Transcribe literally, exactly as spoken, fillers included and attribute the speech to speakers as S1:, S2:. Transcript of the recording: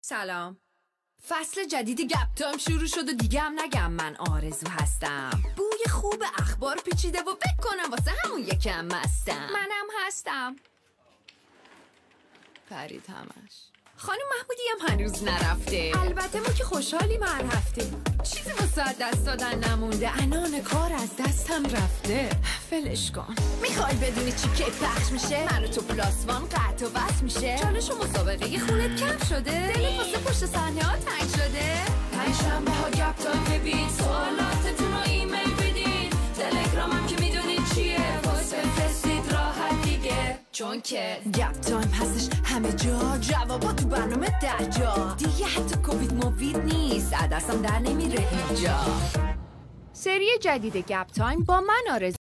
S1: سلام. فصل جدید گپ تایم شروع شد و دیگه هم نگم من آرزو هستم. بوی خوب اخبار پیچیده و بکنم واسه همون یکم مستم. منم هستم. فرید همش. خانم محمودی هم هنوز نرفته. البته ما که خوشحالیم هر هفته. چیزی واسه دست دادن نمونده. انان کار از دستم رفته. فلش کن. میخوای بدونی چی که پخش میشه؟ من و تو پلاس وان قطع و بس میشه. چالش و مسابقه یه خونت کم شده. دلت واسه پشت صحنه ها تنگ شده. پنجشنبه ها گپ تایم ببین. سوالاتتون رو ایمیل بدین. تلگرامم که میدونین چیه. واسه بفرستید راحت دیگه. چون که گپ تایم هستش همه جا. جوابات تو برنامه در جا. دیگه حتی کووید مووید نیست. عدسم در نمیره هیچ جا.
S2: سری جدید گپ تایم با من آرزو